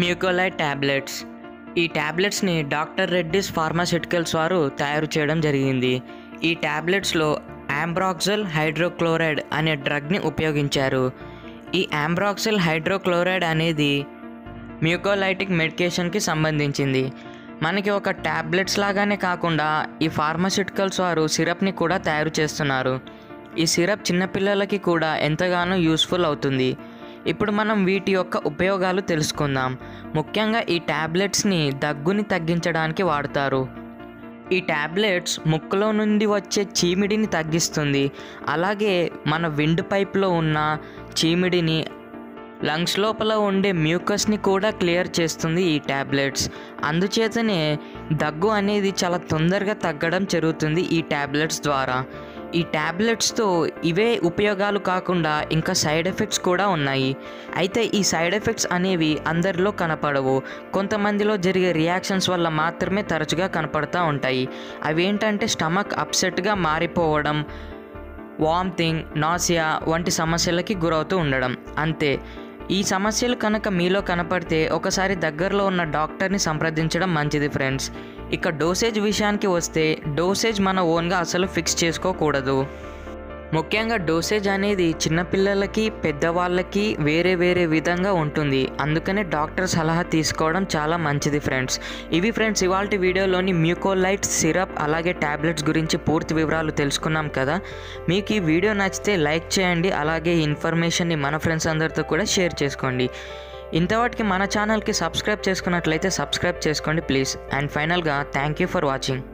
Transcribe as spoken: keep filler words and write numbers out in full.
మ్యూకోలైట్ tablets. ఈ ట్యాబ్లెట్స్ని doctor Reddy's pharmaceuticals వారు తయారు చేయడం జరిగింది. ఈ ట్యాబ్లెట్స్లో ఆంబ్రాక్సిల్ హైడ్రోక్లోరైడ్ అనే డ్రగ్ని ఉపయోగించారు. ఈ ఆంబ్రాక్సిల్ హైడ్రోక్లోరైడ్ అనేది మ్యూకోలైటిక్ మెడికేషన్కి సంబంధించింది. మనకి ఒక ట్యాబ్లెట్స్ లాగానే కాకుండా ఈ ఫార్మాస్యూటికల్స్ వారు సిరప్ని కూడా తయారు చేస్తున్నారు. ఈ సిరప్ చిన్నపిల్లలకి కూడా ఎంతగానో యూస్ఫుల్ అవుతుంది. ఇప్పుడు మనం వీటి యొక్క ఉపయోగాలు తెలుసుకుందాం. ముఖ్యంగా ఈ ట్యాబ్లెట్స్ని దగ్గుని తగ్గించడానికి వాడతారు. ఈ ట్యాబ్లెట్స్ ముక్కులో నుండి వచ్చే చీమిడిని తగ్గిస్తుంది. అలాగే మన విండ్ పైప్లో ఉన్న చీమిడిని, లంగ్స్ లోపల ఉండే మ్యూకస్ని కూడా క్లియర్ చేస్తుంది ఈ ట్యాబ్లెట్స్. అందుచేతనే దగ్గు అనేది చాలా తొందరగా తగ్గడం జరుగుతుంది ఈ ట్యాబ్లెట్స్ ద్వారా. ఈ ట్యాబ్లెట్స్తో ఇవే ఉపయోగాలు కాకుండా ఇంకా సైడ్ ఎఫెక్ట్స్ కూడా ఉన్నాయి. అయితే ఈ సైడ్ ఎఫెక్ట్స్ అనేవి అందరిలో కనపడవు. కొంతమందిలో జరిగే రియాక్షన్స్ వల్ల మాత్రమే తరచుగా కనపడుతూ ఉంటాయి. అవి ఏంటంటే స్టమక్ అప్సెట్గా మారిపోవడం, వామిటింగ్, నాసియా వంటి సమస్యలకి గురవుతూ ఉండడం, అంతే. ఈ సమస్యలు కనుక మీలో కనపడితే ఒకసారి దగ్గరలో ఉన్న డాక్టర్ని సంప్రదించడం మంచిది ఫ్రెండ్స్. ఇక డోసేజ్ విషయానికి వస్తే డోసేజ్ మన ఓన్గా అసలు ఫిక్స్ చేసుకోకూడదు. ముఖ్యంగా డోసేజ్ అనేది చిన్నపిల్లలకి, పెద్దవాళ్ళకి వేరే వేరే విధంగా ఉంటుంది. అందుకనే డాక్టర్ సలహా తీసుకోవడం చాలా మంచిది ఫ్రెండ్స్. ఇవి ఫ్రెండ్స్ ఇవాల్టి వీడియోలోని మ్యూకోలైట్ సిరప్ అలాగే ట్యాబ్లెట్స్ గురించి పూర్తి వివరాలు తెలుసుకున్నాం కదా. మీకు ఈ వీడియో నచ్చితే లైక్ చేయండి. అలాగే ఈ ఇన్ఫర్మేషన్ని మన ఫ్రెండ్స్ అందరితో కూడా షేర్ చేసుకోండి. ఇంతవాటికి మన ఛానల్కి సబ్స్క్రైబ్ చేసుకున్నట్లయితే సబ్స్క్రైబ్ చేసుకోండి ప్లీజ్. అండ్ ఫైనల్గా థ్యాంక్ యూ ఫర్ వాచింగ్.